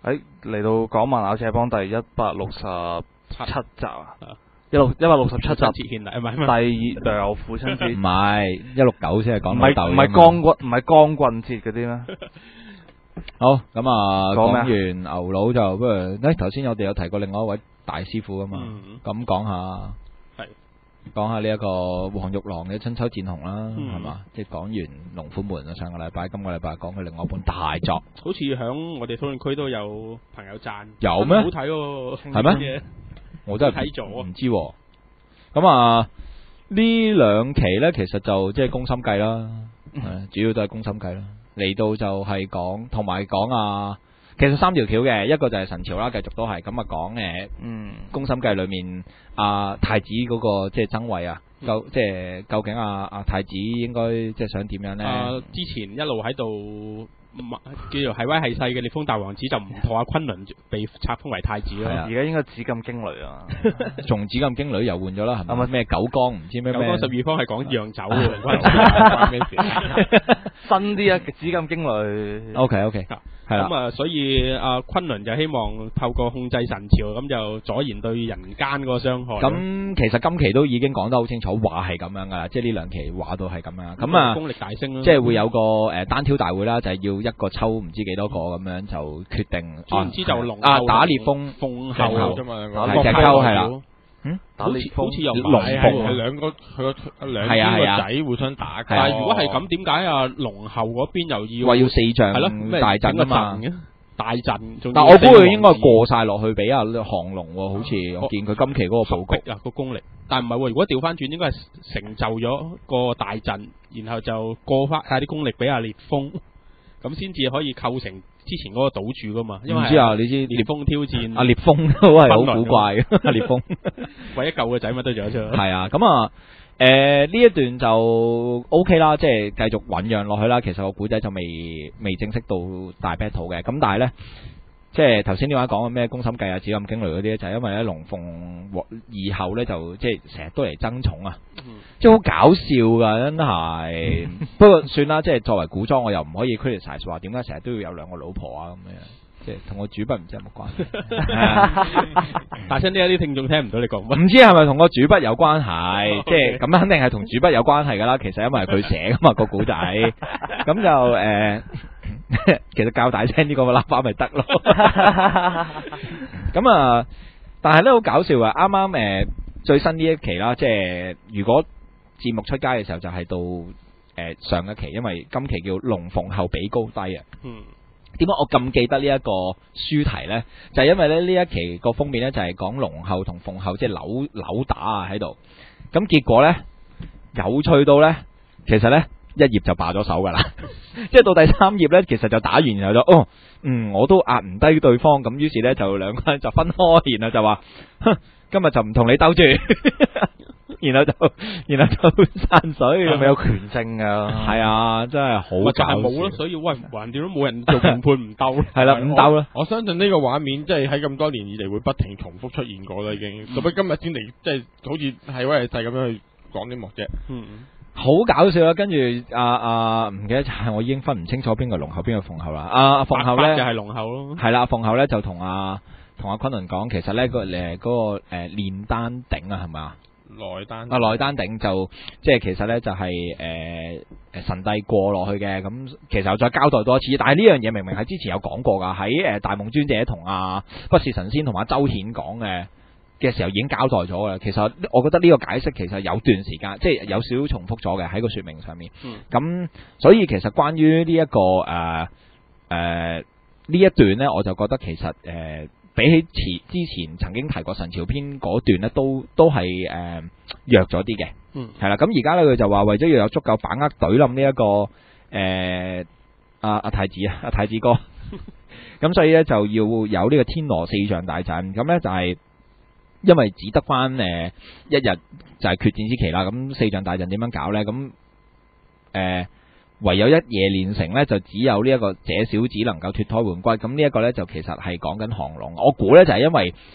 嚟到講萬咬赤幫第167集啊，167集節獻禮，唔係第2父親節， 唔係169先係講老豆， 唔係光棍節嗰啲咩？ 好咁啊，講講咩啊完牛佬就不如頭先我哋有提過另外一位大師傅啊嘛，咁講下呢一個黃玉郎嘅春秋戰雄啦，係嘛？即係講完龍虎門啊，上個禮拜，今個禮拜講佢另外一本大作， 好似響我哋討論區都有朋友讚， 有咩？ 好睇喎， 係咩？我真係睇咗， 唔知喎。咁啊，呢兩期呢，其實就即係宮心計啦，主要都係宮心計啦。嚟到就係講，同埋講啊，其實3條橋嘅，一個就係神朝啦，繼續都係咁啊講宮心計裏面太子嗰個即係爭位啊，即係究竟太子應該即係想點樣呢？ 之前一路喺度叫做係威係勢嘅烈風大王子就唔妥阿昆崙被冊封為太子啦。 而家應該紫禁驚雷啊， 從紫禁驚雷又換咗啦，係咪？咩九江唔知咩九江12方係講釀酒嘅， 關咩事？ 新啲啊，紫禁驚雷。 OK，係啦。 咁啊，所以阿昆崙就希望透過控制神朝，咁就阻延對人間嗰個傷害。 咁其實今期都已經講得好清楚，話係咁樣噶啦，即係呢兩期話到係咁樣。咁啊， 功力大升啦， 即係會有個單挑大會啦，就係要一個抽唔知幾多個咁樣就決定。 總之就龍打烈風鳳后啫嘛， 係隻溝係啦。 好似又龍鳳係兩個邊個仔互相打。 但係如果係咁，點解龍后嗰邊又要話要4仗大陣啊嘛？ 大陣， 但我估佢應該過晒落去俾阿降龍喎，好似我見佢今期嗰個佈局個功力。但係唔係喎，如果調翻轉，應該係成就咗個大陣，然後就過翻晒啲功力俾阿烈風，咁先至可以構成之前嗰個賭注噶嘛。因為唔知啊，你知烈風挑戰阿烈風都係好古怪嘅，阿烈風為咗救個仔乜都做得出。 係啊，咁啊。呢一段就 OK 啦，即係繼續醞釀落去啦。其實個古仔就未正式到大 battle 嘅，咁但係呢，即係頭先呢位講嘅咩宮心計啊、紫禁驚雷嗰啲，就係因為咧龍鳳以後呢，就即係成日都嚟爭寵啊，即係好搞笑噶，真係。不過算啦，即係作為古裝，我又唔可以 criticize 話點解成日都要有2個老婆啊咁樣。即係同個主筆唔知有冇關係， 大聲啲，啲聽眾聽唔到你講乜。 唔知係咪同個主筆有關係？即係咁肯定係同主筆有關係噶啦。其實因為係佢寫噶嘛個古仔，咁就其實較大聲啲個喇叭咪得咯。咁啊，但係咧好搞笑啊！啱啱最新呢一期啦，即係如果節目出街嘅時候就係到上一期，因為今期叫龍鳳後比高低啊。點解我咁記得呢一個書題呢？就係因為咧呢一期個封面呢，就係講龍后同鳳后即係扭打啊喺度，咁結果呢，有趣到呢，其實呢，一頁就罷咗手噶啦，即係到第3頁呢，其實就打完然後就我都壓唔低對方，咁於是呢，就兩個人就分開，然後就話今日就唔同你鬥住。然後就散水， 係咪有權證啊？ 係啊，真係好搞笑。 就係冇咯，所以喂，橫掂都冇人做評判唔鬥。 係啦，唔鬥啦。 我相信呢個畫面即係喺咁多年以嚟會不停重複出現過啦，已經。做乜今日先嚟，即係好似係威係勢咁樣去講啲幕啫。 好搞笑啦！跟住唔記得係我已經分唔清楚邊個龍后邊個鳳后啦。鳳后咧就係龍后咯。 係啦，鳳后咧就同阿昆崙講，其實咧嗰個煉丹鼎啊，係咪啊？內丹鼎就即係其實咧就係神帝過落去嘅，咁其實又再交代多一次，但係呢樣嘢明明係之前有講過噶，喺大夢尊者同不是神仙同周顯講嘅時候已經交代咗噶。其實我覺得呢個解釋其實有段時間即係有少少重複咗嘅喺個說明上面。咁所以其實關於呢一個呢一段呢，我就覺得其實比起之前曾經提過神朝篇嗰段咧，都係弱咗啲嘅。係啦。咁而家咧佢就話為咗要有足夠把握懟冧呢一個太子哥，咁所以咧就要有呢個天羅4象大陣。咁咧就係因為只得翻一日就係決戰之期啦。咁4象大陣點樣搞咧？咁唯有一夜練成呢，就只有呢一個這小子能夠脫胎換骨。咁呢一個呢，就其實係講緊降龍。我估呢，就係因為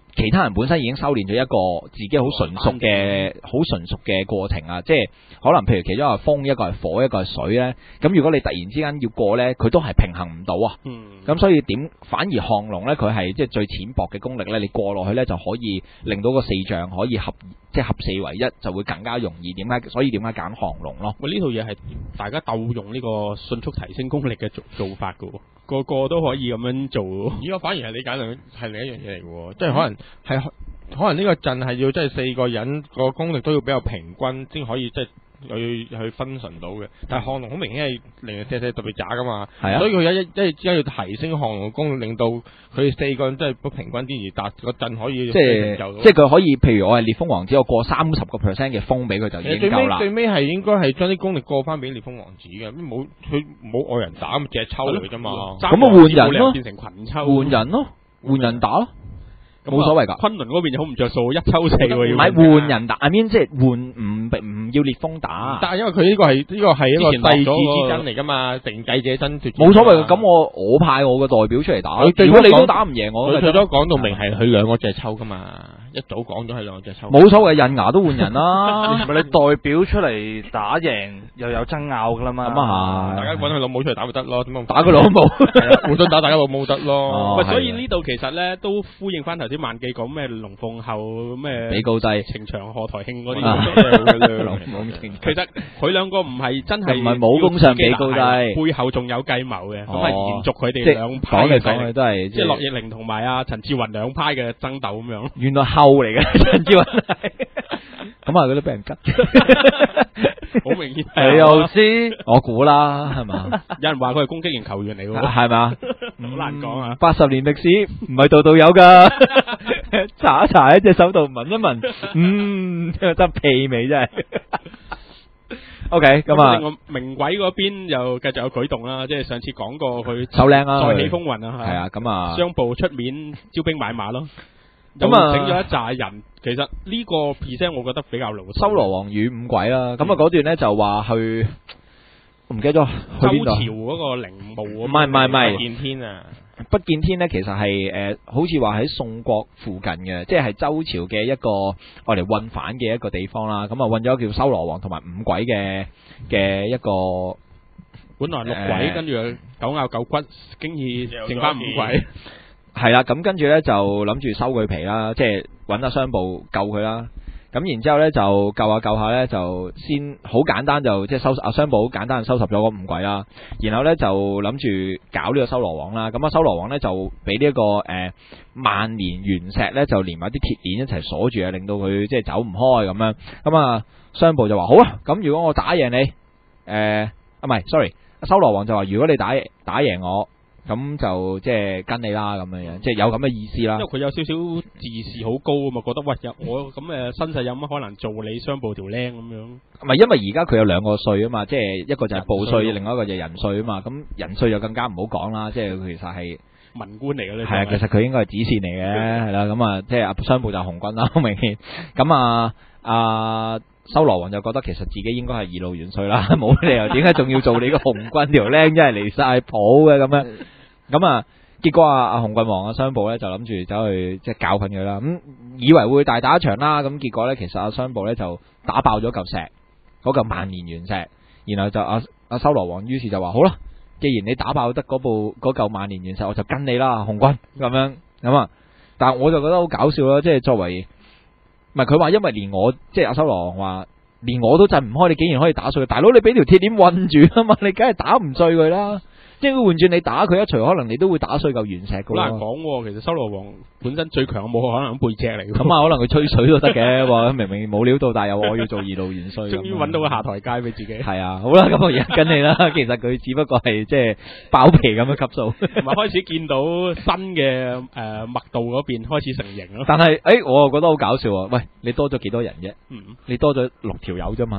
其他人本身已經修煉咗一個自己好純熟嘅過程啊，即係可能譬如其中一個係風，一個係火，一個係水咧。咁如果你突然之間要過咧，佢都係平衡唔到啊。咁所以反而亢龍咧，佢係即係最淺薄嘅功力咧，你過落去咧就可以令到個四象可以合四為一，就會更加容易。所以點解揀亢龍咯？ 喂，呢套嘢係大家鬥用呢個迅速提升功力嘅做法噶，個個都可以咁樣做。 而家反而係理解係另一樣嘢嚟嘅，即係可能呢個陣係要即係4個人個功力都要比較平均先可以即係去分神到嘅。但係亢龍好明顯係零零舍舍特別渣噶嘛，所以佢一要提升亢龍功力，令到佢4個人即係不平均啲而達個陣可以即係佢可以，譬如我係烈風王子，我過30% 嘅風俾佢就已經夠啦。 最尾係應該係將啲功力過翻俾烈風王子嘅，佢冇外人打，咁淨係抽嚟嘅啫嘛。 咁啊換人咯， 變成群抽， 換人打咯。冇所謂噶， 昆侖嗰邊就好唔着數，一抽4個要。 唔係換人打，I mean 即係換唔要烈風打。 但係因為佢呢個係一個帝子之爭嚟噶嘛，承繼者爭奪。 冇所謂嘅，咁我派我嘅代表出嚟打。如果你都打唔贏我， 佢最多講到明係佢兩個隻抽噶嘛，一早講咗係兩個隻抽。 冇所謂，印牙都換人啦。 唔係你代表出嚟打贏又有爭拗噶啦嘛。 咁啊大家揾佢老母出嚟打咪得咯，點解打佢老母？ 互相打大家老母得咯。 喂，所以呢度其實咧都呼應翻頭先萬記講咩龍鳳後咩比高低情場賀台慶嗰啲。其實佢兩個唔係真係唔係武功上比高低， 背後仲有計謀嘅，咁係延續佢哋兩派嘅講嚟都係即係樂易玲同埋阿陳志雲兩派嘅爭鬥咁樣。 原來後嚟嘅陳志雲，咁啊佢都俾人吉， 好明顯。 你又知？ 我估啦，係嘛？ 有人話佢係攻擊型球員嚟嘅， 係嘛？ 好難講啊 ！80年歷史唔係度度有噶，查一查喺隻手度聞一聞，真屁味真係。OK， 咁啊， 另外明鬼嗰邊又繼續有舉動啦，即係上次講過佢手靚啊， 再起風雲啊， 係啊，咁啊， 商部出面招兵買馬咯，咁啊整咗一紮人。其實呢個 present 我覺得比較老。 修羅王與五鬼啦，咁啊嗰段咧就話去，我唔記得咗去邊度。 周朝嗰個陵墓， 唔係不見天啊！ 不見天咧，其實係好似話喺宋國附近嘅，即係周朝嘅一個我嚟運反嘅一個地方啦。咁啊運咗叫修羅王同埋五鬼嘅一個， 本來6鬼，跟住9咬9骨，經已剩翻5鬼。 係啦，咁跟住咧就諗住收佢皮啦，即係揾阿商部救佢啦。咁然之後咧就救下咧就先好簡單就即係阿商部好簡單收拾咗個五鬼啦，然後咧就諗住搞呢個修羅王啦。咁啊修羅王咧就俾呢一個萬年原石咧就連埋啲鐵鏈一齊鎖住啊，令到佢即係走唔開咁樣。咁啊商部就話好啦，咁如果我打贏你，唔係 sorry， 修羅王就話如果你打贏我。咁就即係跟你啦，咁樣即係有咁嘅意思啦。 因為佢有少少自視好高啊嘛，覺得喂我咁身世有乜可能做你商部條僆咁樣？ 唔係，因為而家佢有2個稅啊嘛，即係一個就係報稅，另外一個就係人稅啊嘛。咁人稅就更加唔好講啦，即係佢其實係文官嚟嘅咧。 係啊，其實佢應該係子線嚟嘅，係啦。咁啊，即係阿商部就紅軍啦，好明顯。咁修羅王就覺得其實自己應該係2路元帥啦，冇理由點解仲要做你個紅軍條僆，真係離晒譜嘅咁樣。咁啊，結果阿紅棍王阿商部咧就諗住走去即係教訓佢啦，咁以為會大打一場啦，咁結果咧其實阿商部咧就打爆咗嚿石，嗰嚿萬年原石，然後就阿修羅王於是就話好啦，既然你打爆得嗰嚿萬年原石，我就跟你啦，紅軍咁樣咁啊，但係我就覺得好搞笑啦，即係作為唔係佢話因為連我即係阿修羅王話連我都震唔開，你竟然可以打碎佢，大佬你俾條鐵鏈韞住啊嘛，你梗係打唔碎佢啦。即係換轉你打佢一錘，可能你都會打碎嚿原石噶。好難講，其實修羅王本身最強嘅武可能背脊嚟。 咁啊，可能佢吹水都得嘅，話明明冇料到，但係又我要做2路元帥。 終於揾到個下台階俾自己。 係啊，好啦，咁我而家跟你啦。其實佢只不過係即係包皮咁嘅級數， 同埋開始見到新嘅麥道嗰邊開始成型咯。 但係我又覺得好搞笑啊！喂，你多咗幾多人啫？你多咗6條友啫嘛。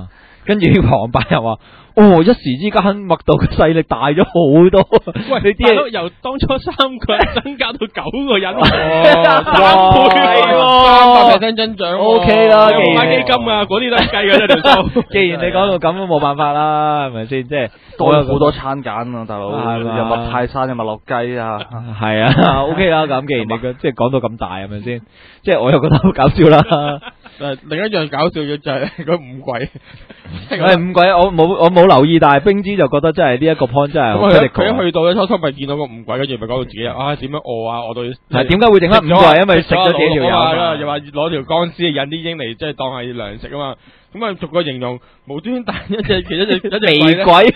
跟住旁白又話。哦！一時之間，麥道嘅勢力大咗好多。 喂， 你啲人由當初3個人增加到9個人， 哇 300%增長 ，OK 啦。 有買基金啊，嗰啲都係計嘅條數。 既然你講到咁，都冇辦法啦，係咪先？即係多咗好多餐揀啊，大佬。 係嘛又麥泰山，又麥樂雞啊。 係啊，OK 啦。咁既然你即係講到咁大，係咪先？即係我又覺得好搞笑啦。 另一樣搞笑嘅就係嗰五鬼。 五鬼，我冇留意，但係冰之就覺得真係呢一個 point 真係好 critical。 佢一去到咧，初初咪見到個五鬼，跟住咪講到自己點樣餓到係點解會整翻5個？係因為食咗幾條友啊，又話攞條鋼絲引啲鷹嚟，即係當係糧食啊嘛。咁啊，逐個形容無端彈一隻肥鬼，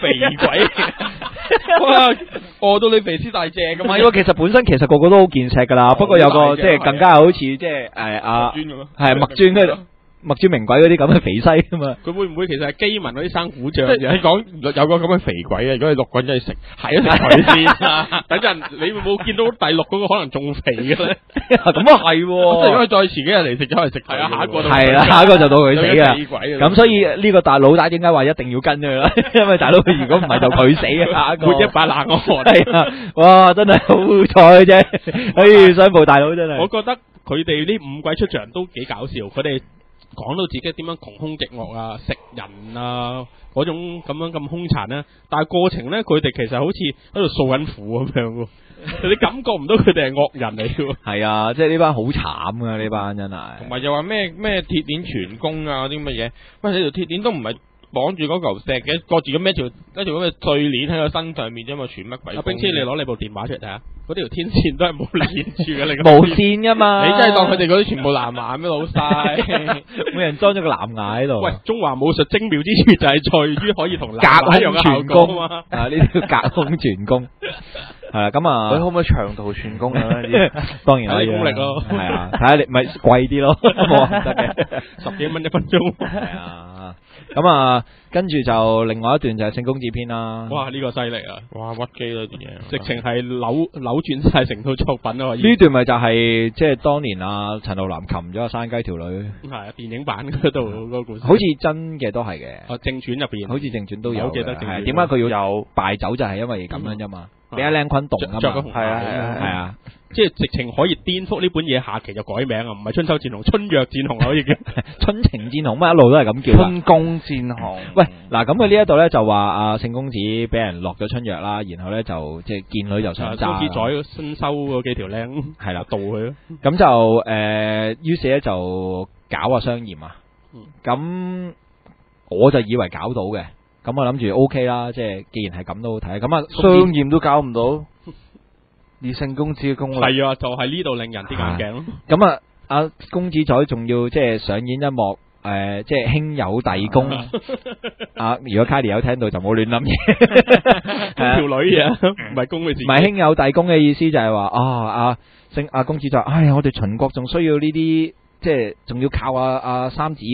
哇！餓到你肥屍大隻咁。 唔係喎，其實本身個個都好健碩噶啦，不過有個即係更加好似即係係麥尊嗰度。麥尊名鬼嗰啲咁嘅肥西啊嘛， 佢會唔會其實係基民嗰啲生虎將？ 即係你講有個咁嘅肥鬼啊！如果你6個人真係食，係啊食佢先。等陣你會冇見到第6嗰個可能仲肥嘅咧？ 咁啊係， 如果再遲幾日嚟食咗係食係啊，下一個就到佢死啊！ 鬼咁所以呢個大老大點解話一定要跟佢啦？因為大佬如果唔係就佢死啊！下一個活一把冷汗係啊！哇，真係好彩啫！商部大佬真係。 我覺得佢哋呢5鬼出場都幾搞笑，佢哋。講到自己點樣窮兇極惡啊，食人啊嗰種咁樣咁兇殘咧，但係過程咧佢哋其實好似喺度訴緊苦咁樣，你感覺唔到佢哋係惡人嚟嘅。係啊，即係呢班好慘噶，呢班真係。 同埋又話咩鐵鏈全攻啊啲咁嘅嘢，喂，你條鐵鏈都唔係綁住嗰嚿石嘅，割住咁孭條咁嘅碎鏈喺個身上面啫嘛，全乜鬼？阿冰師，你攞你部電話出嚟睇下，嗰條天線都係冇連住嘅，你無線噶嘛？ 你真係當佢哋嗰啲全部藍牙咩老細？ 每人裝咗個藍牙喺度。 喂，中華武術精妙之處就係在於可以同隔空傳功啊嘛！ 啊，呢啲隔空傳功係啦，咁啊， 佢可唔可以長途傳功啊？ 當然可以功力咯， 係啊，睇下你咪貴啲咯，冇唔得嘅 ，10幾蚊1分鐘。 係啊。咁啊，跟住就另外一段就係聖公子篇啦。 哇，呢個犀利啊！ 哇，屈機啦啲嘢， 直情係扭轉晒成套作品啊！ 呢段咪就係即係當年啊陳浩南擒咗個山雞條女。 係啊，電影版嗰度嗰個故事。 好似真嘅都係嘅。 正傳入邊， 好似正傳都有。 我記得正傳。 點解佢要有敗走就係因為咁樣啫嘛？俾阿靚坤動啊嘛。 係啊。 即係直情可以顛覆呢本嘢，下期就改名啊！唔係春秋戰紅，春藥戰紅可以叫春情戰紅，乜一路都係咁叫。 春宮戰紅。 喂，嗱咁佢呢一度咧就話阿聖公子俾人落咗春藥啦，然後咧就即係見女就想揸。 公子宰新收嗰幾條靚係啦， 盜佢咯。 咁就於是咧就搞阿雙鹽啊。咁我就以為搞到嘅，咁我諗住 OK 啦，即係既然係咁都好睇。咁啊， 雙鹽都搞唔到。以聖公子嘅功力係啊，就係呢度令人跌眼鏡咯。 咁啊，阿公子宰仲要即係上演一幕即係兄友弟恭。如果卡莉有聽到就冇亂諗嘢。 條女啊，唔係公嘅字。 唔係兄友弟恭嘅意思就係話阿公子宰，我哋秦國仲需要呢啲，即係仲要靠阿小三子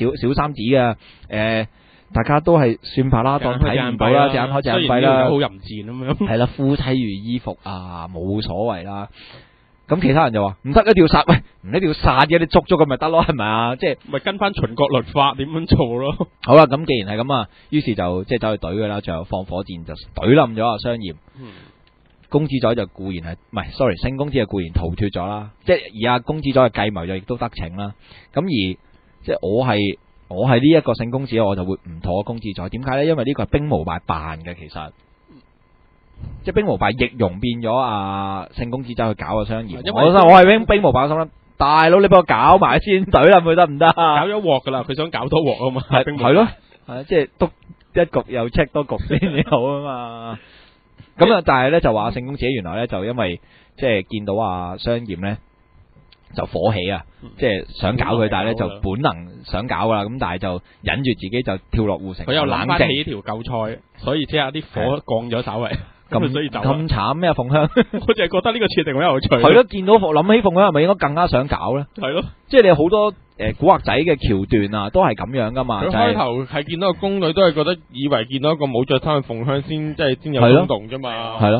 嘅大家都係算法啦，當睇唔到啦，隻眼開隻眼閉啦， 好淫賤咁樣。 係啦，夫妻如衣服啊，冇所謂啦。咁其他人就話唔得，一定要殺，喂，唔一定要殺嘅，你捉咗佢咪得咯，係咪啊？即係咪跟翻秦國律法點樣做咯？ 好啦，咁既然係咁啊，於是就即係走去懟佢啦，最後放火箭就懟冧咗阿雙鹽。公子宰就固然係唔係 sorry， 聖公子就固然逃脫咗啦，即係而阿公子宰嘅計謀就亦都得逞啦。咁而即係我係呢一個聖公子，我就會唔妥公子宰。點解咧？因為呢個係兵無敗扮嘅，其實即係兵無敗易容變咗阿聖公子走去搞個雙鹽。我係兵無敗心啦，大佬你幫我搞埋先，懟冧佢得唔得？ 搞咗鑊噶啦，佢想搞多鑊啊嘛。 係咯，即係督一局又 check 多局先至好啊嘛。咁啊，但係咧就話聖公子原來咧就因為即係見到阿雙鹽咧。就火起啊！即係想搞佢，但係咧就本能想搞噶啦。咁但係就忍住自己就跳落護城。 佢又冷翻起條舊菜，所以即係啲火降咗稍微。咁所以就咁慘咩？鳳香， 我就係覺得呢個設定好有趣。 係咯，見到諗起鳳香係咪應該更加想搞咧？ 係咯， 即係你好多古惑仔嘅橋段啊，都係咁樣噶嘛。 佢開頭係見到個宮女都係覺得以為見到一個冇着衫嘅鳳香先，即係先有衝動啫嘛。 係咯。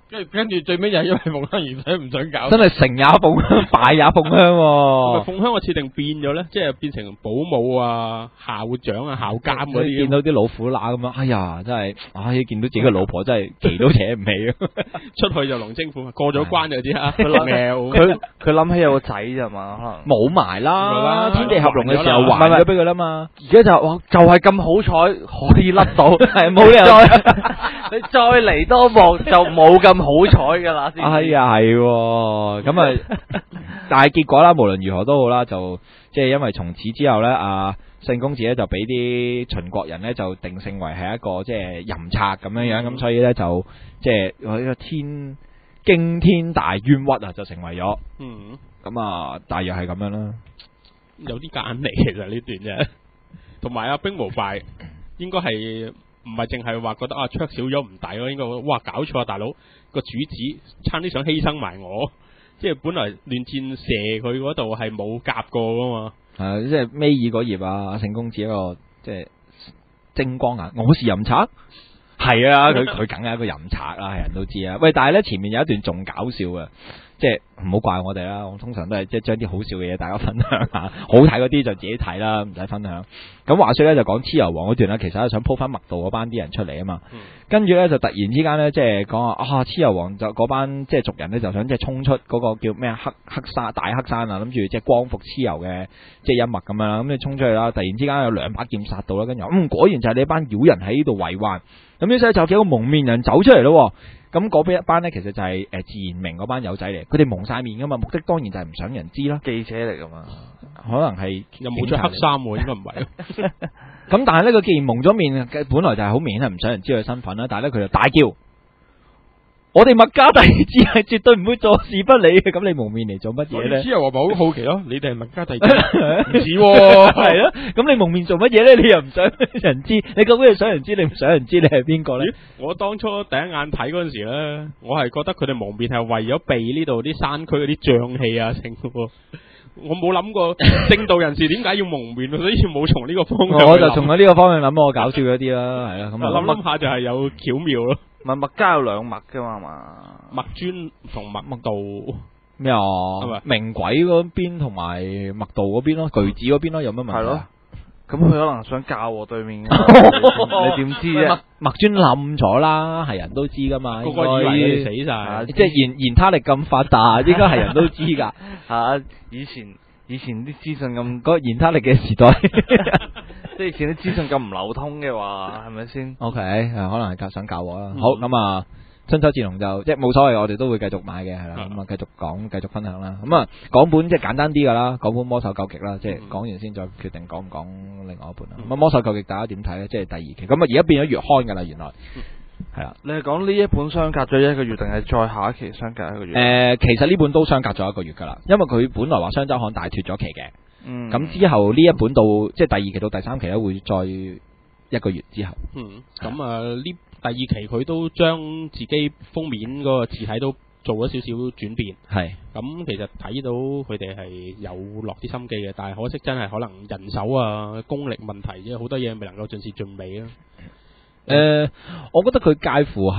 跟住最尾又係因為鳳香而唔想搞， 真係成也鳳香，敗也鳳香喎。 鳳香嘅設定變咗咧，即係變成保姆啊、校長啊、校監嗰啲， 見到啲老虎乸咁樣，哎呀，真係，見到自己嘅老婆真係旗都扯唔起啊！ 出去就龍精虎，過咗關就知啊。 佢諗起有個仔咋嘛，可能冇埋啦。天地合龍嘅時候還咗俾佢啦嘛。 而家就係咁好彩可以甩到， 係冇理由你再嚟多幕就冇咁好彩噶啦。 哎呀，係咁啊！但係結果啦，無論如何都好啦，就即係因為從此之後咧，聖公子咧就俾啲秦國人咧就定性為係一個即係淫賊咁樣樣，咁所以咧就即係呢個驚天大冤屈啊，就成為咗。咁啊，大約係咁樣啦。 有啲夾硬嚟，其實呢段啫。同埋兵無敗，應該係唔係淨係話覺得卓少咗唔抵咯？應該哇搞錯啊，大佬個主子差啲想犧牲埋我，即係本來亂箭射佢嗰度係冇夾過噶嘛。 即係尾二嗰頁聖公子一個即係精光眼，我是淫賊。係啊，佢梗係一個淫賊啦，係人都知啊。喂，但係咧前面有一段仲搞笑嘅，即係唔好怪我哋啦。我通常都係即係將啲好笑嘅嘢大家分享下，好睇嗰啲就自己睇啦，唔使分享。咁話說咧就講蚩尤王嗰段啦，其實係想鋪翻麥道嗰班啲人出嚟啊嘛。跟住咧就突然之間咧即係講蚩尤王就嗰班即係族人咧就想即係衝出嗰個叫咩黑山大黑山啊，諗住即係光復蚩尤嘅即係一脈咁樣啦。咁你衝出去啦，突然之間有兩把劍殺到啦，跟住果然就係你班妖人喺呢度為患。咁於是就幾個蒙面人走出嚟咯，咁嗰邊一班呢，其實就係自然明嗰班友仔嚟，佢哋蒙晒面噶嘛，目的當然就係唔想人知啦， 記者嚟噶嘛， 可能係又冇着黑衫喎，應該唔係。 咁但係呢，佢既然蒙咗面，本來就係好明顯係唔想人知佢身份啦，但係呢，佢就大叫。我哋墨家弟子係絕對唔會坐視不理嘅，咁你蒙面嚟做乜嘢咧？ 蚩尤王咪好好奇咯，你哋係墨家弟子，唔似喎， 係咯？咁你蒙面做乜嘢咧？你又唔想人知，你究竟係想人知，你唔想人知，你係邊個咧？ 我當初第一眼睇嗰陣時咧，我係覺得佢哋蒙面係為咗避呢度啲山區嗰啲瘴氣啊，成喎。我冇諗過正道人士點解要蒙面，所以冇從呢個方向。 我就從呢個方向諗，我搞笑咗啲啦，係啦。咁諗下就係有巧妙咯。 墨家有兩墨噶嘛， 墨專同墨道咩啊？明鬼嗰邊同埋墨道嗰邊咯，巨子嗰邊咯，有乜問題？係咯。 咁佢可能想教我對面，你點知啫？ 墨專冧咗啦，係人都知噶嘛。 個個以為佢死晒， 即係言他力咁發達，應該係人都知噶。 以前啲資訊咁， 嗰個言他力嘅時代。 即係以前啲資訊咁唔流通嘅話，係咪先 ？OK， 可能係想教我啦。好，咁春秋戰龍就即係冇所謂，我哋都會繼續買嘅，係啦。咁繼續講，繼續分享啦。咁講本即係簡單啲噶啦，講本魔獸究極啦，即係講完先再決定講唔講另外一本啦。咁魔獸究極大家點睇咧？即係第二期，咁而家變咗月刊噶啦，原來係啦。 你係講呢一本相隔咗一個月，定係再下一期相隔一個月？ 其實呢本都相隔咗一個月噶啦，因為佢本來話雙周刊大脫咗期嘅。咁之後呢一本到即係第二期到第三期咧，會再一個月之後。 咁呢第二期佢都將自己封面嗰個字體都做咗少少轉變。係。咁其實睇到佢哋係有落啲心機嘅，但係可惜真係可能人手啊、功力問題啫，好多嘢未能夠盡善盡美啊。 我覺得佢介乎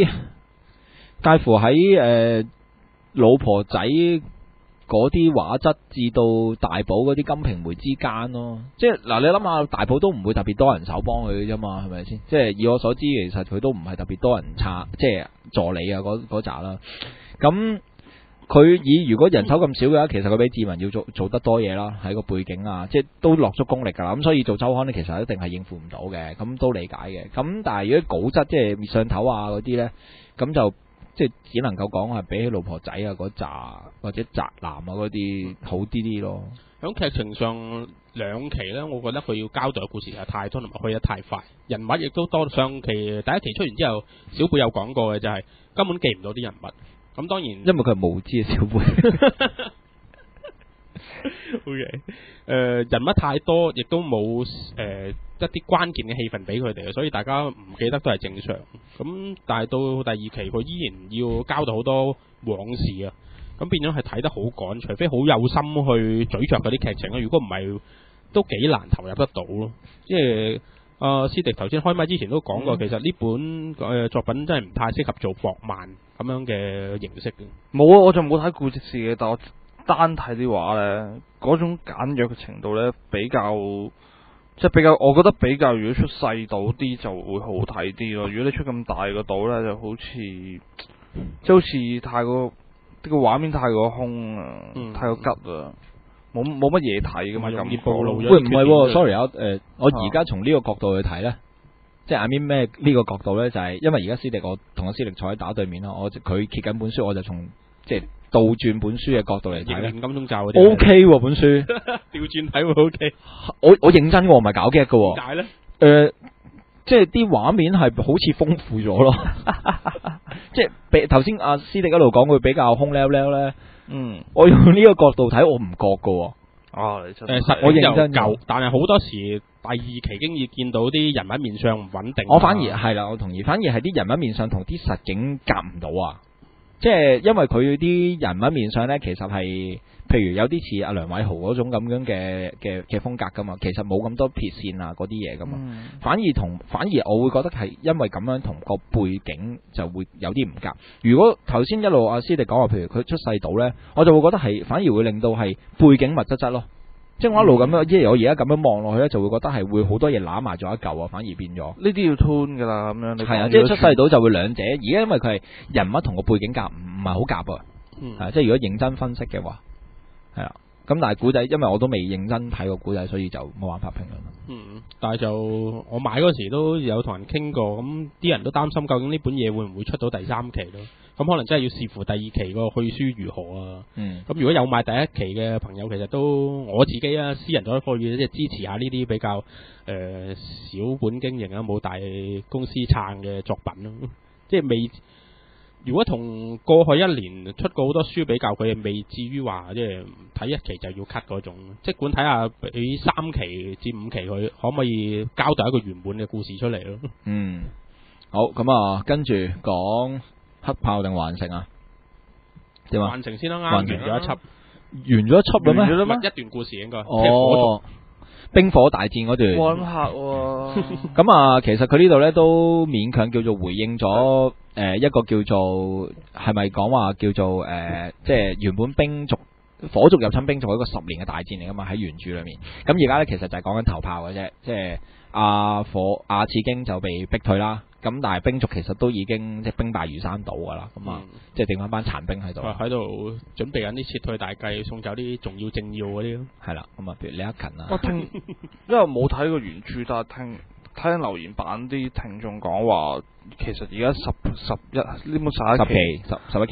喺老婆仔嗰啲畫質至到大寶嗰啲金瓶梅之間咯，即係嗱，你諗下大寶都唔會特別多人手幫佢啫嘛，係咪先？即係以我所知，其實佢都唔係特別多人即係助理啊嗰扎啦。咁佢如果人手咁少嘅話，其實佢比志文要做得多嘢啦，喺個背景啊，即係都落足功力噶啦。咁所以做周刊呢，其實一定係應付唔到嘅，咁都理解嘅。咁但係如果稿質即係上頭啊嗰啲呢，咁就即係只能夠講係比起老婆仔啊嗰扎或者宅男啊嗰啲好啲咯。 喺劇情上兩期呢，我覺得佢要交代嘅故事係太多，同埋去得太快，人物亦都多。上期第一期出完之後，小貝有講過嘅就係根本記唔到啲人物。咁當然，因為佢係無知嘅小貝。OK，人物太多，亦都冇一啲關鍵嘅戲份俾佢哋，所以大家唔記得都係正常。咁但係到第二期，佢依然要交代好多往事啊，咁變咗係睇得好趕，除非好有心去咀嚼嗰啲劇情啊，如果唔係，都幾難投入得到咯。即係斯迪頭先開麥之前都講過，其實呢本作品真係唔太適合做博漫咁樣嘅形式嘅。 冇啊，我就冇睇故事嘅，但我單睇啲畫咧，嗰種簡約嘅程度咧比較，即係比較，我覺得比較如果出細島啲就會好睇啲咯。如果你出咁大個島咧，就好似即係好似太過呢個畫面太過空啊，太過急啊。冇乜嘢睇噶嘛，容易暴露咗。 喂，唔係，sorry 啊，我而家從呢個角度去睇咧，即係咩呢個角度咧，就係因為而家斯迪，我同阿斯迪坐喺打對面啦，佢揭緊本書，我就從即係倒轉本書嘅角度嚟睇咧。 金鐘罩嗰啲 OK 喎，本書調轉睇會 OK。 我認真嘅，我唔係搞 gag 嘅。 點解咧？ 即係啲畫面係好似豐富咗咯。即係比頭先阿斯迪一路講佢比較空溜溜咧。我用呢個角度睇，我唔覺㗎。 你真我認真舊，但係好多時第二期經已見到啲人物面相唔穩定。 我反而係啦，我同意，反而係啲人物面相同啲實景夾唔到啊！即係因為佢啲人物面相咧，其實係譬如有啲似阿梁偉豪嗰種咁樣嘅風格噶嘛，其實冇咁多撇線啊嗰啲嘢噶嘛，反而我會覺得係因為咁樣同個背景就會有啲唔夾。如果頭先一路阿師弟講話，譬如佢出細島咧，我就會覺得係反而會令到係背景密質質咯。即係我一路咁樣，即係我而家咁樣望落去咧，就會覺得係會好多嘢攬埋咗一嚿啊，反而變咗。 呢啲要 tune 噶啦，咁樣。係啊， 即係出細島就會兩者。而家因為佢係人物同個背景夾唔係好夾啊。即係如果認真分析嘅話，係啊。咁但係古仔，因為我都未認真睇過古仔，所以就冇辦法評論。 但係就我買嗰時都有同人傾過，咁啲人都擔心究竟呢本嘢會唔會出到第3期咯？咁可能真係要視乎第2期個去書如何啊。咁如果有買第1期嘅朋友，其實都我自己啊，私人都可以即係支持下呢啲比較小本經營啊，冇大公司撐嘅作品咯。即係未，如果同過去1年出過好多書比較，佢係未至於話即係睇1期就要 cut 嗰種。即管睇下俾3期至5期佢可唔可以交代一個圓滿嘅故事出嚟咯。 好，咁啊，跟住講黑豹定環城啊？點啊？ 環城先啦，啱完咗一輯， 完咗一輯啦咩？ 一段故事應該。 冰火大戰嗰段。 冇咁嚇喎。 咁啊，其實佢呢度咧都勉強叫做回應咗一個叫做係咪講話叫做即係原本火族入侵冰族一個10年嘅大戰嚟噶嘛，喺原著裏面。咁而家咧其實就係講緊頭炮嘅啫，即係阿刺京就被逼退啦。咁但係冰族其實都已經即係兵敗如山倒噶啦，咁啊即係剩翻班殘兵喺度， 喺度準備緊啲撤退大計，送走啲重要政要嗰啲咯。 係啦，咁啊譬如李克勤啊。 我聽，因為冇睇過原著，但係聽留言板啲聽眾講話，其實而家11呢本11期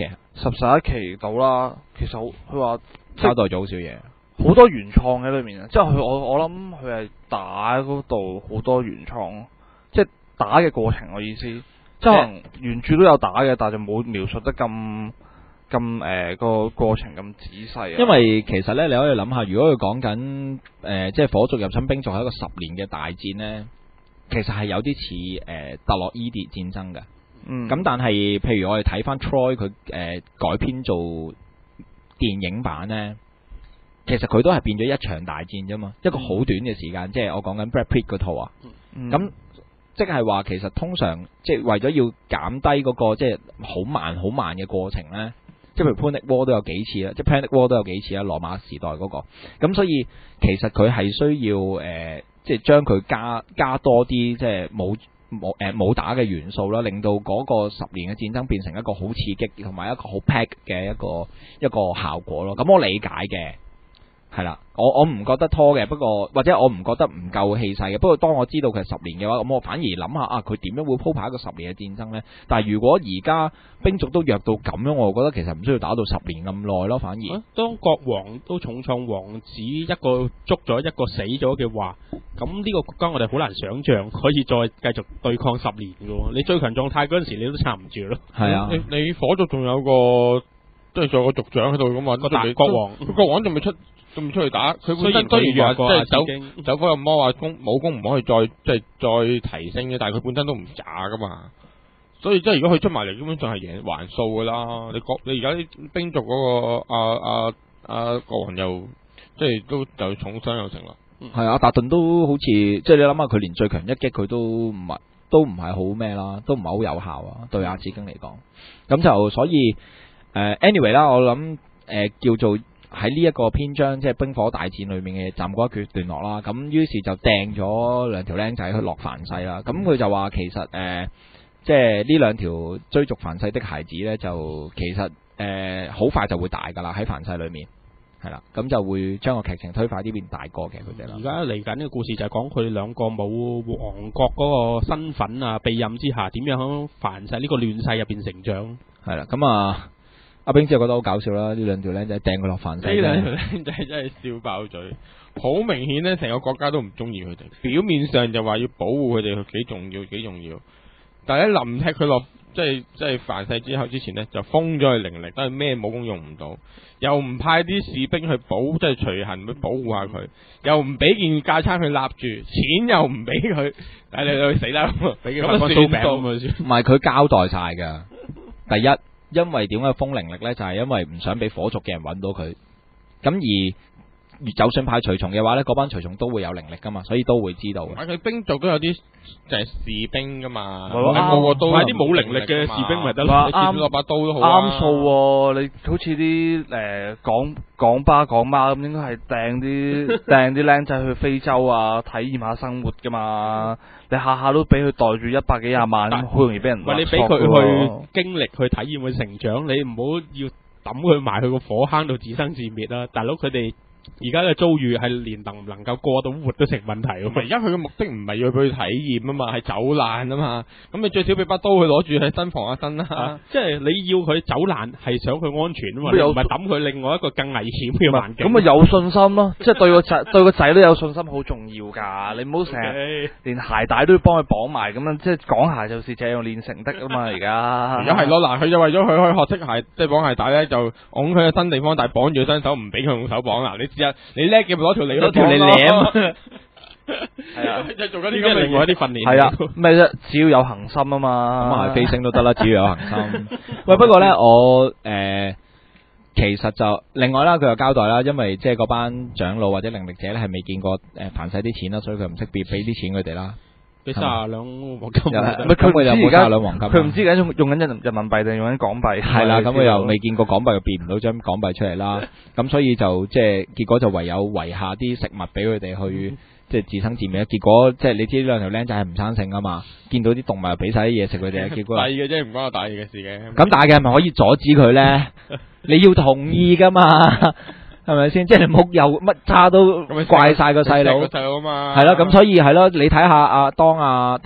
11期到啦。其實佢話交代咗好少嘢， 好多原創喺裏面啊！即係我諗佢係打嗰度好多原創，即係打嘅過程，我意思，即係可能原著都有打嘅，但係就冇描述得咁個過程咁仔細啊。因為其實咧，你可以諗下，如果佢講緊即係火族入侵冰族係一個10年嘅大戰咧，其實係有啲似特洛伊啲戰爭嘅。咁但係譬如我哋睇翻 Troy 佢改編做電影版咧，其實佢都係變咗一場大戰啫嘛，一個好短嘅時間，即係我講緊 Brad Pitt 嗰套啊。咁即係話其實通常即係為咗要減低嗰個即係好慢嘅過程咧，即係譬如 Panic War 都有幾次啦，即係 Panic War 都有幾次啦，羅馬時代嗰個。咁所以其實佢係需要即係將佢加多啲即係冇打嘅元素啦，令到嗰個10年嘅戰爭變成一個好刺激同埋一個好 pack 嘅一個效果咯。咁我理解嘅。係啦，我唔覺得拖嘅，不過或者我唔覺得唔夠氣勢嘅。不過當我知道佢係10年嘅話，咁我反而諗下啊，佢點樣會鋪排一個10年嘅戰爭呢？但係如果而家冰族都弱到咁樣，我覺得其實唔需要打到10年咁耐咯。反而當國王都重創王子一個捉咗一個死咗嘅話，咁呢個國家我哋好難想像可以再繼續對抗10年嘅喎。你最強狀態嗰陣時，你都撐唔住咯。 係啊， 你火族仲有個即係仲有個族長喺度咁嘛？個大國王仲未出去打，佢本身雖然話即係走火入魔話武功唔可以再提升嘅，但係佢本身都唔渣噶嘛，所以即係如果佢出埋嚟，根本上係贏還數噶啦。你而家啲冰族嗰個國王又即係都就重傷又成啦。 係阿達頓都好似即係你諗下，佢連最強一擊佢都唔係好咩啦，都唔係好有效啊，對阿紫荊嚟講。咁就所以anyway 啦，我諗叫做喺呢一個篇章即係冰火大戰裏面嘅暫過一決段落啦。咁於是就掟咗兩條僆仔去落凡世啦。咁佢就話其實即係呢兩條追逐凡世的孩子呢，就其實好快就會大噶啦，喺凡世裏面係啦，咁就會將個劇情推快啲變大個嘅佢哋啦。 而家嚟緊呢個故事就係講佢哋兩個冇王國嗰個身份啊，庇蔭之下點樣喺凡世呢個亂世入邊成長。 係啦，咁阿冰姐覺得好搞笑啦，呢兩條僆仔掟佢落凡世。 呢兩條僆仔真係笑爆嘴，好明顯呢，成個國家都唔中意佢哋。表面上就話要保護佢哋，幾重要幾重要。但係臨踢佢落，即係凡世之後之前呢，就封咗佢靈力，都係咩武功用唔到，又唔派啲士兵去即係隨行去保護下佢，又唔俾件架撐佢立住，錢又唔俾佢，但係你去死啦，俾佢份酥餅唔係佢交代晒㗎。第一，因為點解封靈力呢？就係因為唔想俾火族嘅人揾到佢。咁而就算派隨從嘅話呢，嗰班隨從都會有靈力噶嘛，所以都會知道嘅。 佢兵族都有啲就係士兵噶嘛， 個個都買啲冇靈力嘅士兵咪得咯， 你接落把刀都好啱數喎。你好似啲港爸港媽咁，應該係掟啲僆仔去非洲啊，體驗下生活噶嘛。你下下都俾佢袋住100幾廿萬，好容易俾人勒索。 你俾佢去經歷去體驗佢成長，你唔好要抌佢埋去個火坑度自生自滅啦，大佬佢哋。而家嘅遭遇係連能唔能夠過到活都成問題喎。 而家佢嘅目的唔係要俾佢體驗啊嘛，係走難啊嘛。咁你最少俾把刀佢攞住喺身防下身啦。 即係你要佢走難係想佢安全啊嘛，你唔係抌佢另外一個更危險嘅環境。 咁咪有信心咯，即係對個仔都有信心好重要㗎。你唔好成日連鞋帶都要幫佢綁埋咁樣，即係講鞋就是這樣練成的啊嘛。而家係咯，嗱佢就為咗佢可以學識鞋，即係綁鞋帶咧，就擁佢嘅新地方，但係綁住雙手唔俾佢用手綁啦。你叻嘅咪攞條脷舐， 係啊， 就做緊啲咁嘅另外一啲訓練。 係啊，咩啫？只要有恒心啊嘛。 咁係飛升都得啦，只要有恒心。喂，不過咧，我其實就另外啦，佢又交代啦，因為即係嗰班長老或者靈力者咧係未見過凡世啲錢啦，所以佢唔識俾啲錢佢哋啦。 俾32兩黃金， 佢唔知而家佢唔知而家用緊人民幣定用緊港幣。 係啦，咁佢又未見過港幣，又變唔到張港幣出嚟啦。咁所以就即係結果就唯有遺下啲食物俾佢哋去即係自生自滅。結果即係你知呢兩條僆仔係唔生性啊嘛，見到啲動物又俾晒啲嘢食佢哋，結果大嘅啫，唔關我大嘅事嘅。 咁大嘅係咪可以阻止佢咧？你要同意噶嘛？係咪先？即係你冇又乜差都怪晒個細佬啊嘛。係啦，咁所以係咯，你睇下當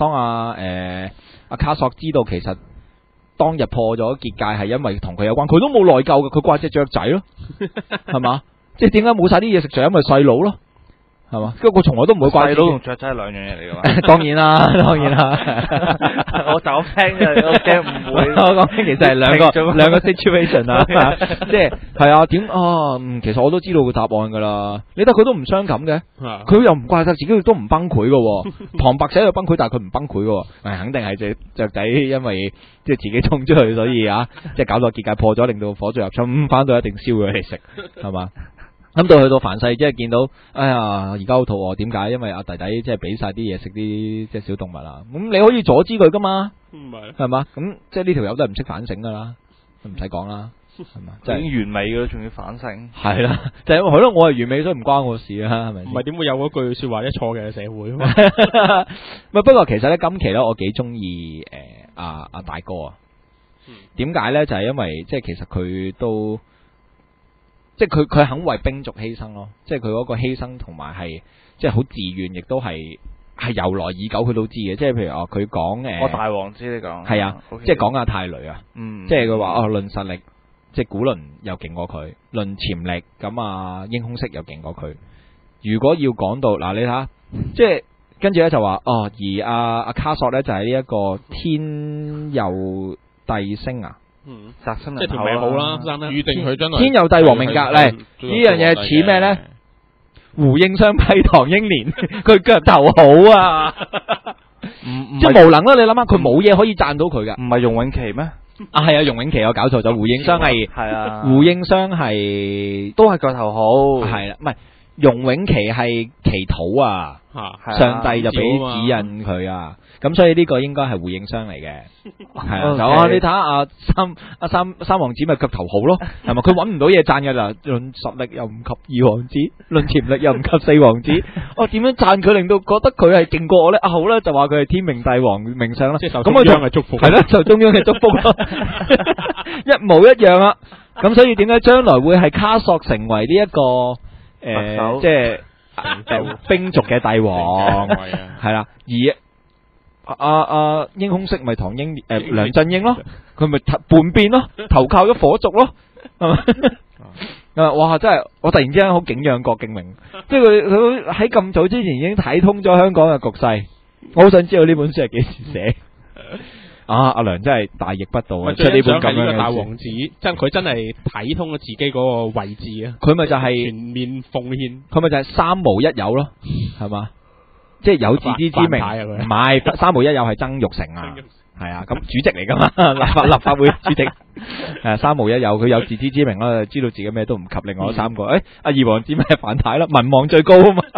卡索知道其實當日破咗結界係因為同佢有關，佢都冇內疚嘅，佢怪隻雀仔咯，係嘛？即係點解冇晒啲嘢食就因為細佬咯。係嘛？不過從來都唔會怪細佬同雀仔係兩樣嘢嚟㗎嘛。 當然啦。 我就聽嘅，我驚唔會。 我講其實係兩個 situation 啊，即係係啊點啊？其實我都知道個答案㗎啦。你睇佢都唔傷感嘅，佢又唔怪得自己，亦都唔崩潰嘅。旁白寫又崩潰，但係佢唔崩潰嘅。肯定係隻雀仔因為即係自己衝出去，所以即係搞到結界破咗，令到火燭入侵，翻到一定燒佢嚟食，係嘛？咁到去到凡世，即係見到，哎呀，而家好肚餓，點解？因為阿弟弟即係俾晒啲嘢食啲即係小動物啦。咁你可以阻止佢噶嘛？係嘛？咁即係呢條友都係唔識反省噶啦，唔使講啦，係嘛？即係已經完美噶啦，仲要反省。 係啦，就係係咯，我係完美，所以唔關我事啊，係咪？ 唔係點會有嗰句說話一錯嘅社會啊嘛？ 不過其實咧，今期咧我幾中意阿大哥啊。點解咧？就係因為即係其實佢都。即係佢肯為兵族犧牲咯，即係佢嗰個犧牲同埋係即係好自願，亦都係由來已久，佢都知嘅。即係譬如佢講我大王知你講係啊，即係講阿泰雷啊，即係佢話論實力，即係古倫又勁過佢，論潛力咁英雄式又勁過佢。如果要講到嗱，你睇下，即係跟住咧就話而阿卡索咧就係呢一個天佑帝星啊。 殺身即係條命好啦， 預定佢將來天佑帝王命格嚟，呢樣嘢似咩咧？胡應湘批唐英年，佢腳頭好啊，即係無能啦！你諗下，佢冇嘢可以賺到佢噶， 唔係容永琪咩？ 係啊，容永琪我搞錯咗，胡應湘係胡應湘係都係腳頭好， 係啦，唔係容永琪係祈禱啊，上帝就俾指引佢啊，咁所以呢個應該係回應商嚟嘅，係啊，就啊你睇下三王子咪腳頭好咯，係咪？佢揾唔到嘢讚嘅啦，論實力又唔及二王子，論潛力又唔及四王子，我點樣讚佢令到覺得佢係勁過我咧？好啦，就話佢係天命帝王命相啦， 即係受中央嘅祝福， 係咯，受中央嘅祝福咯，一模一樣啊！咁所以點解將來會係卡索成為呢一個即係兵族嘅帝王係啦，而英雄式咪唐英梁振英咯，佢咪叛變咯，投靠咗火族咯，係咪？哇！真係我突然之間好敬仰郭敬明，即係佢喺咁早之前已經睇通咗香港嘅局勢，我好想知道呢本書係幾時寫。阿梁真係大逆不道啊！出呢本咁樣嘅大王子，真佢真係睇通咗自己嗰個位置啊！ 佢咪就係全面奉獻， 佢咪就係三無一有咯，係嘛？即係有自知之明，唔係三無一有係曾鈺成啊，係啊，咁主席嚟噶嘛，立法會主席，三無一有，佢有自知之明啦，知道自己咩都唔及另外三個。阿二王子咩反太啦，民望最高啊嘛！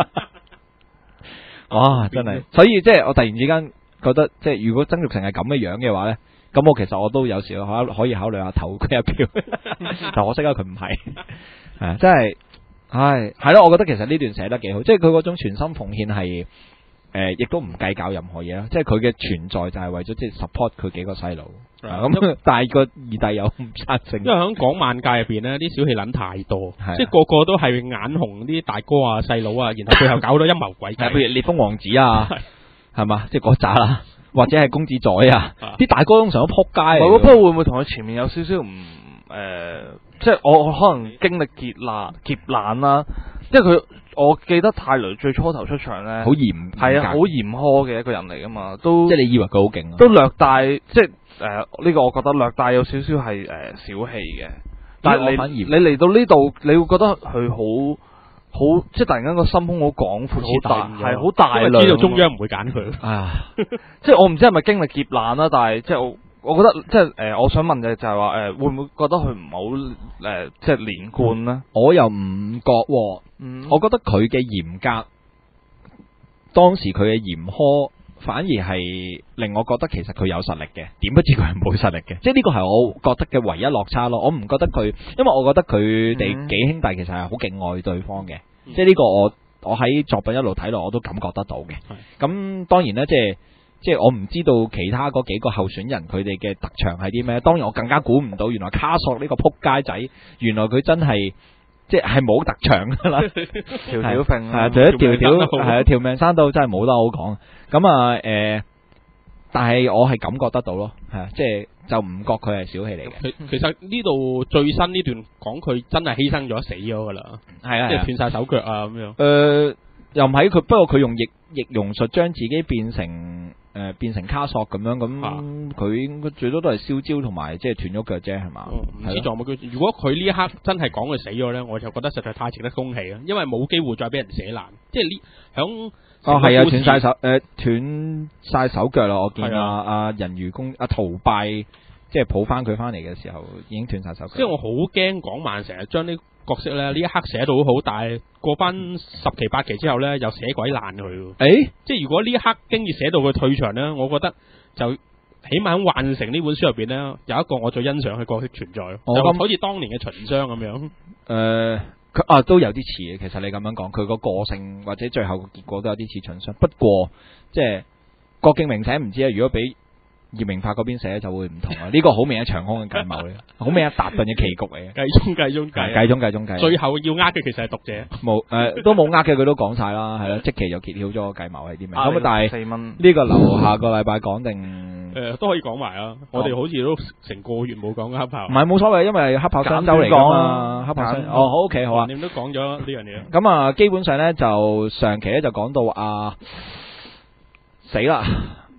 哇，真係，所以即係我突然之間覺得，即係如果曾鈺成係咁嘅樣嘅話咧，咁我其實我都有時可以考慮下投佢一票，但可惜啊，佢唔係，係真係，係咯，我覺得其實呢段寫得幾好，即係佢嗰種全心奉獻係。亦都唔計較任何嘢啦，即係佢嘅存在就係為咗即係 support 佢幾個細路，咁但係個二弟又唔贊成， 因為喺港漫界入邊呢啲小氣撚太多，即係個個都係眼紅啲大哥啊細佬啊，然後最後搞到陰謀詭計， 譬如烈風王子啊，係嘛，即係嗰扎啦，或者係公子宰啊，啲大哥通常都撲街。 不過會唔會同佢前面有少少唔即係我可能經歷劫難啦，因為佢。我記得泰雷最初頭出場咧， 好嚴， 係啊，好嚴苛嘅一個人嚟噶嘛，都即係你以為佢好勁， 都略帶即係呢個我覺得略帶有少少係小氣嘅，但係你嚟到呢度，你會覺得佢好即係突然間個心胸好廣闊，好大，係好大量，因為知道中央唔會揀佢， 即係我唔知係咪經歷劫難啦，但係即係我覺得即係我想問嘅就係話會唔會覺得佢唔好即係連貫呢？ 我又唔覺喎。我覺得佢嘅嚴格，當時佢嘅嚴苛，反而係令我覺得其實佢有實力嘅，點不知佢係冇實力嘅，即係呢個係我覺得嘅唯一落差咯。我唔覺得佢，因為我覺得佢哋幾兄弟其實係好敬愛對方嘅，即係呢個我喺作品一路睇落我都感覺得到嘅。咁當然咧，即係我唔知道其他嗰幾個候選人佢哋嘅特長係啲咩，當然我更加估唔到，原來卡索呢個撲街仔，原來佢真係。即係冇特長噶啦， 條條揈係啊，就一條條係啊，條命生到真係冇得好講。咁啊但係我係感覺得到咯，係啊，即係就唔覺佢係小氣嚟嘅。 其實呢度最新呢段講佢真係犧牲咗死咗噶啦，係啊，即係斷晒手腳啊咁樣。 又唔係佢，不過佢用易容術將自己變成卡索咁樣，咁佢應該最多都係燒焦同埋即係斷咗腳啫，係嘛？ 唔知撞冇腳。如果佢呢一刻真係講佢死咗咧，我就覺得實在太值得恭喜啦，因為冇機會再俾人寫爛。即係呢響係啊，斷晒手腳啦！我見阿人魚公陶拜即係抱翻佢翻嚟嘅時候，已經斷晒手腳。 即係我好驚港漫成日將呢角色咧呢一刻寫到好，但係過翻10期8期之後咧又寫鬼爛佢。即係如果呢一刻經已寫到佢退場咧，我覺得就起碼喺幻城呢本書入邊咧有一個我最欣賞嘅角色存在，就好似當年嘅秦霜咁樣。 佢都有啲似嘅，其實你咁樣講，佢個個性或者最後個結果都有啲似秦霜。不過即係郭敬明寫唔知啊，如果俾葉明發嗰邊寫就會唔同啊！呢個好明顯長空嘅計謀咧，好明顯達頓嘅棋局嚟嘅。計中，最後要呃嘅其實係讀者， 冇都冇呃嘅，佢都講晒啦，係啦，即期就揭曉咗個計謀係啲咩。咁但係 4蚊呢個留下個禮拜講定都可以講埋啊！我哋好似都成個月冇講黑豹， 唔係冇所謂，因為黑豹新周嚟㗎嘛，黑豹新好 OK 好啊， 你都講咗呢樣嘢。 咁啊，基本上咧就上期咧就講到死啦。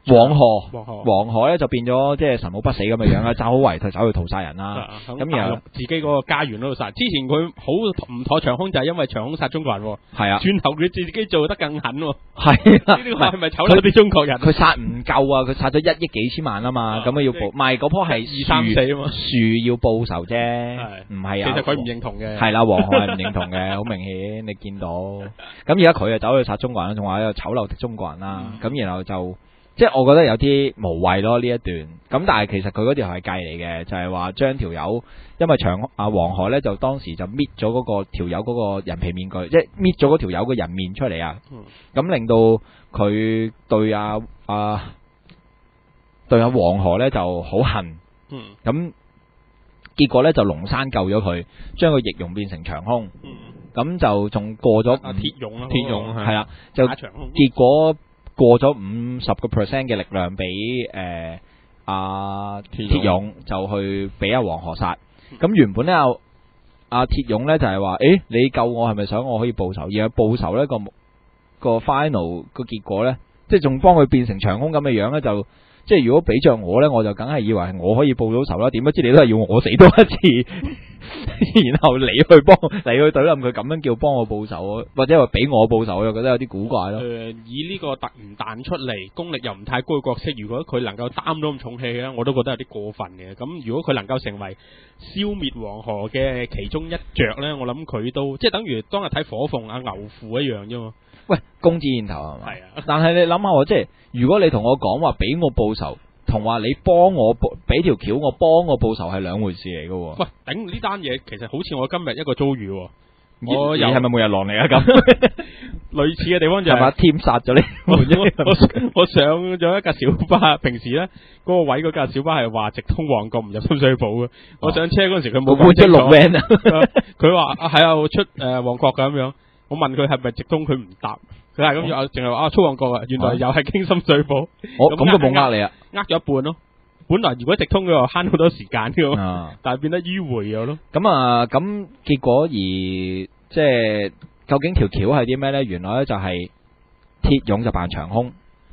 黃河咧就變咗即係神武不死咁嘅樣啦，走圍佢走去屠殺人啦。咁然後自己嗰個家園嗰度殺。之前佢好唔妥長空，就係因為長空殺中國人。 係啊， 轉頭佢自己做得更狠。 係啊， 呢個係咪醜陋啲中國人？ 佢殺唔夠啊！佢殺咗1億幾千萬啊嘛，咁要報，唔係嗰棵係 234啊嘛， 樹要報仇啫，唔係啊。 其實佢唔認同嘅。 係啦，黃河係唔認同嘅，好明顯你見到。咁而家佢就走去殺中國人，仲話有醜陋的中國人啦。咁然後就即係我覺得有啲無謂咯呢一段。咁但係其實佢嗰條係計嚟嘅，就係話將條友，因為黃河咧就當時就搣咗嗰個條友嗰個人皮面具，即係搣咗嗰條友嘅人面出嚟啊。咁令到佢對黃河咧就好恨。咁結果咧就龍山救咗佢，將佢易容變成長空。咁就仲過咗鐵勇啦， 係啦，就結果過咗50% 嘅力量俾鐵勇，就去俾黃河殺。咁原本咧鐵勇咧就係話，你救我係咪想我可以報仇？而係報仇咧個 final 個結果咧，即係仲幫佢變成長空咁嘅樣咧，就即係如果俾着我咧，我就梗係以為係我可以報到仇啦。點不知你都係要我死多一次，然後你去懟冧佢，咁樣叫幫我報仇，或者話俾我報仇，我就覺得有啲古怪咯。 以呢個突然彈出嚟，功力又唔太高嘅角色，如果佢能夠擔到咁重氣咧，我都覺得有啲過分嘅。咁如果佢能夠成為消滅黃河嘅其中一着咧，我諗佢都即係等於當日睇火鳳牛父一樣啫嘛。 喂，公子獻頭係嘛？ 係啊。但係你諗下喎，即係如果你同我講話俾我報仇，同話你幫我俾條橋我幫我報仇係兩回事嚟嘅。 喂，頂呢單嘢其實好似我今日一個遭遇。 你係咪每日狼嚟啊？咁類似嘅地方就係把添殺咗你。 我上咗一架小巴，平時咧嗰個位嗰架小巴係話直通旺角唔入深水埗嘅。我上車嗰陣時佢冇講清楚。佢話係啊，我出旺角㗎咁樣。我問佢係咪直通，佢唔答，佢係咁樣，淨係話出旺角啊，原來又係經深水埗。 咁佢冇呃你啊？ 呃咗一半咯。本來如果直通嘅話慳好多時間嘅，但係變得迂迴咗咯。 咁結果即係究竟條橋係啲咩咧？原來咧就係鐵勇就扮長空，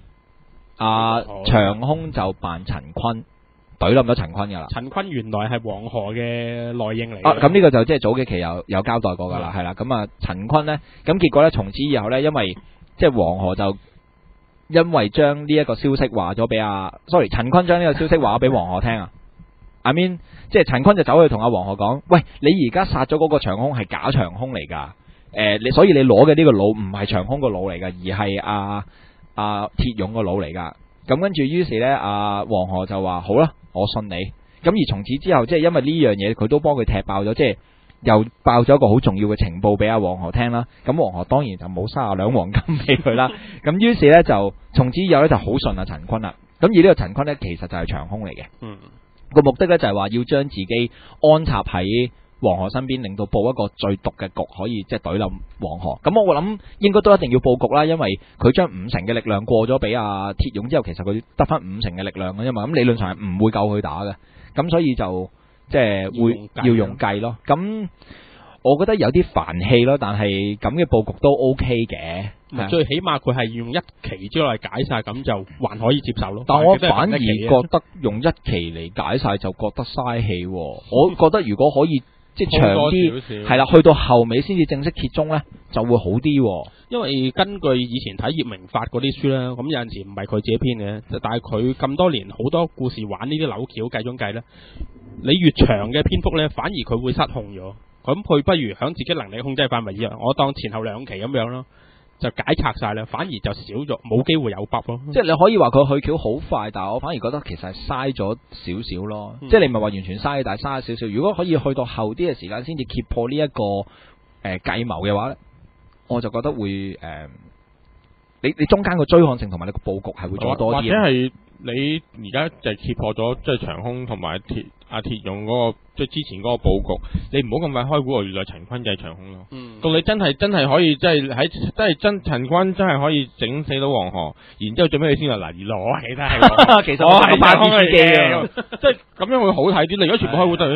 長空就扮陳坤。懟冧咗陳坤噶啦， 陳坤原來係黃河嘅內應嚟。 咁呢個就即係早幾期有交代過噶啦，係啦。咁陳坤呢，咁結果呢，從此以後呢，因為即係黃河就因為將呢一個消息話咗俾陳坤將呢個消息話咗俾黃河聽啊。I mean，即係陳坤就走去同黃河講，喂，你而家殺咗嗰個長空係假長空嚟噶，所以你攞嘅呢個腦唔係長空個腦嚟噶，而係鐵勇個腦嚟噶。咁跟住於是呢，黃河就話好啦。我信你，咁而從此之後，即係因為呢樣嘢，佢都幫佢踢爆咗，即係又爆咗一個好重要嘅情報俾黃河聽啦。咁黃河當然就冇32兩黃金俾佢啦。咁於是呢，就從此以後呢就好信陳坤啦。咁而呢個陳坤呢，其實就係長空嚟嘅。個目的呢，就係話要將自己安插喺黃河身邊，令到布一個最毒嘅局，可以即係懟冧黃河。咁我諗應該都一定要布局啦，因為佢將5成嘅力量過咗俾鐵勇之後，其實佢得翻5成嘅力量嘅啫嘛。咁理論上係唔會夠佢打嘅，咁所以就即係要用計咯。咁我覺得有啲煩氣咯，但係咁嘅布局都 OK 嘅。 最起碼佢係用1期之內解晒，咁就還可以接受咯。 但我反而覺得用1期嚟解晒就覺得嘥氣。我覺得如果可以。即係長啲，係啦，去到後尾先至正式揭盅咧，就會好啲。 因為根據以前睇葉明發嗰啲書咧，咁有陣時唔係佢自己編嘅，但係佢咁多年好多故事玩呢啲扭橋計中計咧，你越長嘅篇幅咧，反而佢會失控咗。咁佢不如響自己能力控制範圍以內，我當前後2期咁樣咯。就解拆晒啦，反而就少咗，冇機會有北咯。 即係你可以話佢去橋好快，但係我反而覺得其實係嘥咗少少咯。即係你唔係話完全嘥，但係嘥咗少少。如果可以去到後啲嘅時間先至揭破呢一個計謀嘅話咧，我就覺得會你中間個追看性同埋你個佈局係會做多啲。 或者係你而家就揭破咗即係長空同埋鐵勇嗰個即係之前嗰個佈局，你唔好咁快開估，原來陳坤就係長空咯。到你真係可以即係陳坤真係可以整死到黃河，然之後最尾你先話嗱攞其他係其實我係長空嚟嘅，即係咁樣會好睇啲。你如果全部開估都係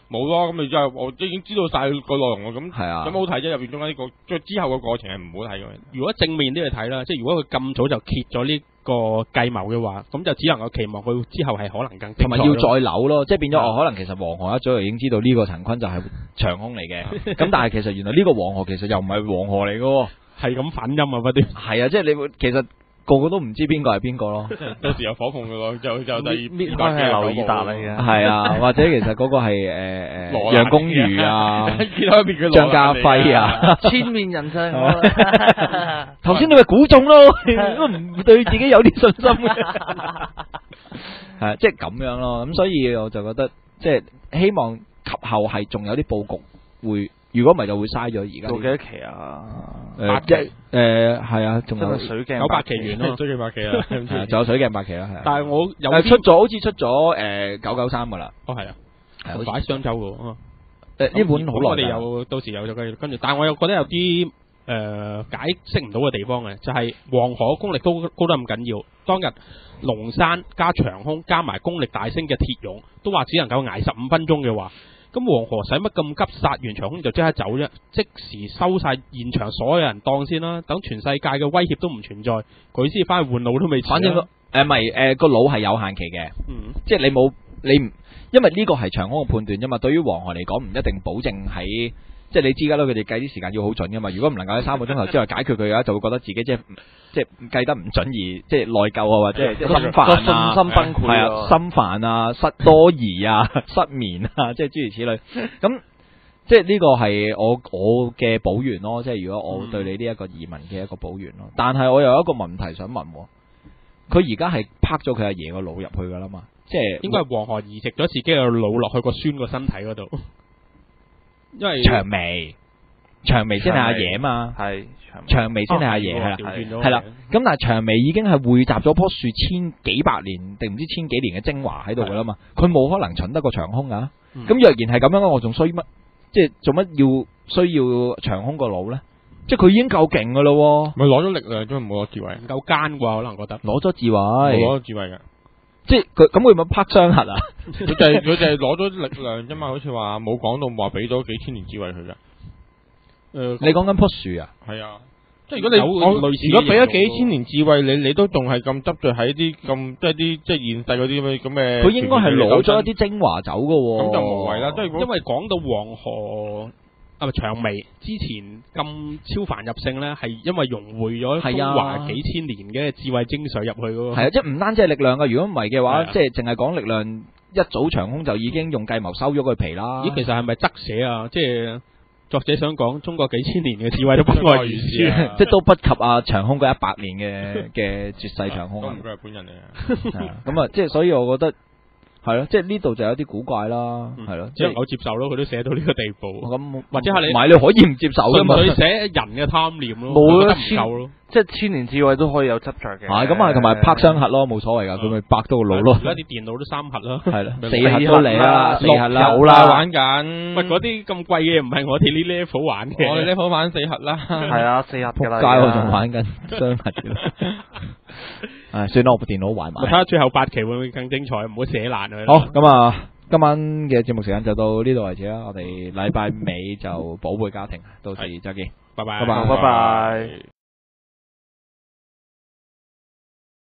冇咯，咁你之後我已經知道晒個內容咯，咁係啊， 有冇好睇啫？入邊中間呢個即係之後個過程係唔好睇嘅。 如果正面啲去睇啦，即係如果佢咁早就揭咗呢個計謀嘅話，咁就只能夠期望佢之後係可能更同埋要再扭咯，即係變咗可能其實黃河一早就已經知道呢個陳坤就係長空嚟嘅，咁但係其實原來呢個黃河其實又唔係黃河嚟嘅， 係咁反音啊不斷。 係啊，即係你會其實。個個都唔知邊個係邊個咯， 到時有火鳳嘅咯，就第二搣開係劉以達嚟嘅， 係啊，或者其實嗰個係楊公瑜啊，張家輝啊， 千面人啫。 頭先你咪估中咯，都唔對自己有啲信心嘅，係即係咁樣咯。咁所以我就覺得即係希望及後係仲有啲佈局會。如果唔係就會嘥咗而家。做幾多期啊？8期係啊，仲有水鏡 900期完咯， 水鏡8期啊， 仲有水鏡8期啦，係。 但係我有出咗，好似出咗993噶啦。 哦係啊，係擺喺商周嘅。呢本好耐。 我哋有到時有咗跟住，但係我又覺得有啲解釋唔到嘅地方嘅，就係黃河功力高得咁緊要。當日龍山加長空加埋功力大升嘅鐵勇，都話只能夠捱15分鐘嘅話。咁黃河使乜咁急殺完長空就即刻走啫？即時收晒現場所有人檔先啦，等全世界嘅威脅都唔存在，佢先翻去換腦都未遲。反正個腦係有限期嘅，即係你唔，因為呢個係長空嘅判斷啫嘛。對於黃河嚟講，唔一定保證喺，即係你知噶啦，佢哋計啲時間要好準噶嘛。如果唔能夠喺3個鐘頭之內解決佢嘅話，就會覺得自己即係計得唔準而即係內疚啊，或者即係心煩啊， 信心崩潰係啊，心煩啊，失多疑啊，失眠啊，即係諸如此類。咁即係呢個係我嘅補完咯，即係如果我對你呢一個移民嘅一個補完咯。但係我又有一個問題想問，佢而家係拍咗佢阿爺個腦入去噶啦嘛？即係應該係黃河移植咗自己個腦落去個孫個身體嗰度，因為長眉先係阿爺嘛，係長眉先係阿爺係啦，係啦。咁但係長眉已經係匯集咗棵樹千幾百年定唔知千幾年嘅精華喺度噶啦嘛，佢冇可能蠢得過長空啊。咁若然係咁樣，我仲需乜？即係做乜需要長空個腦咧？即係佢已經夠勁噶咯，咪攞咗力量，都冇攞智慧，唔夠奸啩？可能覺得攞咗智慧，冇攞智慧嘅。即係佢咪拍雙核啊？佢就係攞咗力量啫嘛，好似話冇講到話俾咗幾千年智慧佢噶。你講緊棵樹啊？係啊，即係如果你如果俾咗幾千年智慧，你都仲係咁執着喺啲咁即係啲即係現世嗰啲咁嘅。佢應該係攞咗一啲精華走噶，咁就無謂啦。即係因為講到黃河長眉之前咁超凡入聖咧，係因為融匯咗中華幾千年嘅智慧精髓入去嗰個。係啊，即係唔單止係力量噶，如果唔係嘅話，即係淨係講力量，一早長空就已經用計謀收咗佢皮啦。咦，其實係咪側寫啊？即係。作者想講中國幾千年嘅智慧都不外如是，即係都不及長空嗰100年嘅絕世長空。都唔該係本人嚟嘅。咁啊，即係所以我覺得係咯，即係呢度就有啲古怪啦，係咯，即係我接受咯，佢都寫到呢個地步。咁或者係你唔係你可以唔接受㗎嘛？佢寫人嘅貪念咯，冇得唔夠咯。即係千年智慧都可以有執着嘅。係咁啊，同埋拍雙核咯，冇所謂噶，佢咪拍到個腦咯。而家啲電腦都3核啦，係啦，4核都嚟啦，4核啦，有啦，玩緊。喂，嗰啲咁貴嘅嘢唔係我哋呢 level 玩嘅，我哋 level 玩4核啦。係啊，4核噶啦。仆街，我仲玩緊雙核嘅。算啦，我部電腦壞埋。我睇下最後8期會唔會更精彩，唔好寫爛佢。好，咁啊，今晚嘅節目時間就到呢度為止啦。我哋禮拜尾就寶貝家庭，到時再見，拜拜，拜拜。